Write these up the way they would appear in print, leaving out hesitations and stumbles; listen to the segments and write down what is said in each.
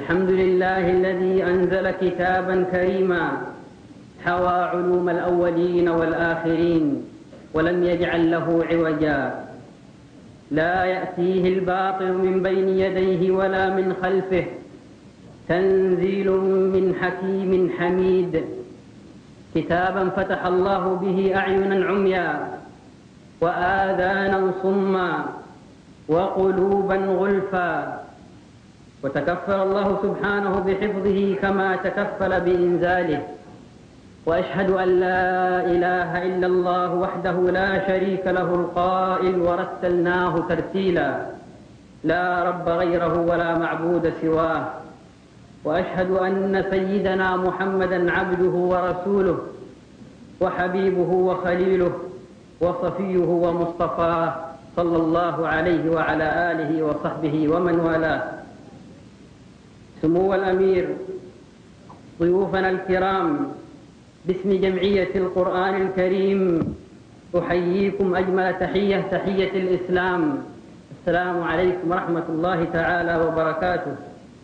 الحمد لله الذي أنزل كتابا كريما حوى علوم الأولين والآخرين ولم يجعل له عوجا، لا يأتيه الباطل من بين يديه ولا من خلفه، تنزيل من حكيم حميد. كتابا فتح الله به أعينا عميا وآذانا صما وقلوبا غلفا، وتكفل الله سبحانه بحفظه كما تكفل بإنزاله. وأشهد أن لا إله إلا الله وحده لا شريك له القائل ورتلناه ترتيلا، لا رب غيره ولا معبود سواه. وأشهد أن سيدنا محمدا عبده ورسوله وحبيبه وخليله وصفيه ومصطفاه صلى الله عليه وعلى آله وصحبه ومن والاه. سمو الأمير، ضيوفنا الكرام، باسم جمعية القرآن الكريم أحييكم أجمل تحية، تحية الإسلام. السلام عليكم ورحمة الله تعالى وبركاته.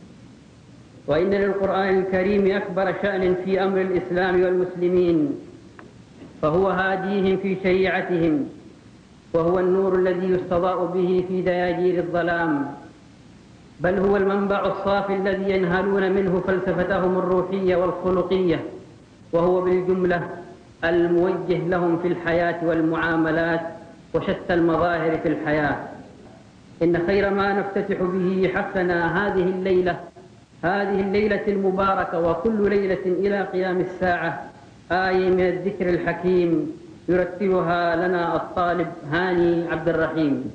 وإن للقرآن الكريم أكبر شأن في أمر الإسلام والمسلمين، فهو هاديهم في شريعتهم، وهو النور الذي يستضاء به في دياجير الظلام، بل هو المنبع الصافي الذي ينهلون منه فلسفتهم الروحية والخلقية، وهو بالجملة الموجه لهم في الحياة والمعاملات وشتى المظاهر في الحياة. إن خير ما نفتتح به حفلنا هذه الليلة المباركة وكل ليلة إلى قيام الساعة آية من الذكر الحكيم يرتلها لنا الطالب هاني عبد الرحيم.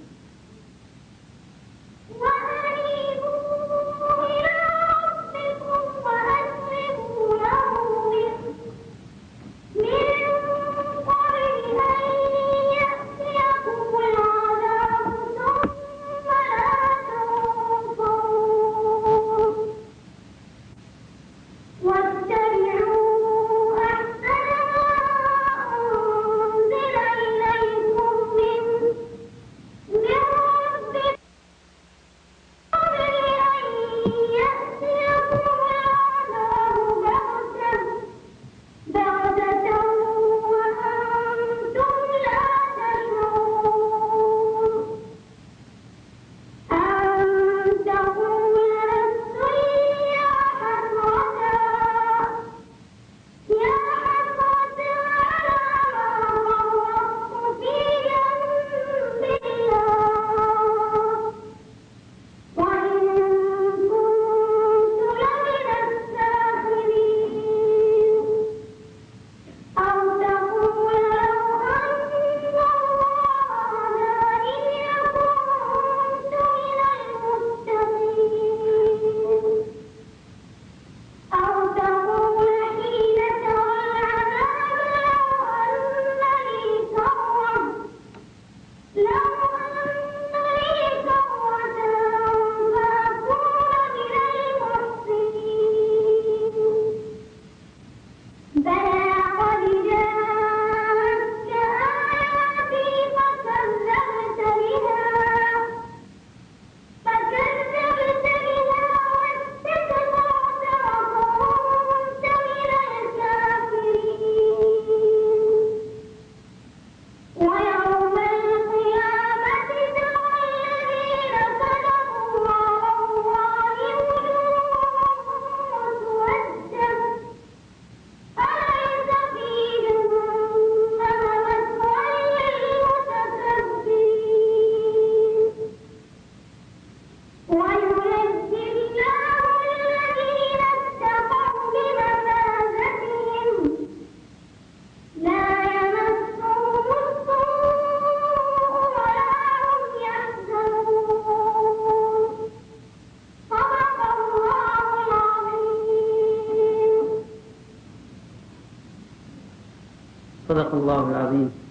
صدق الله العظيم.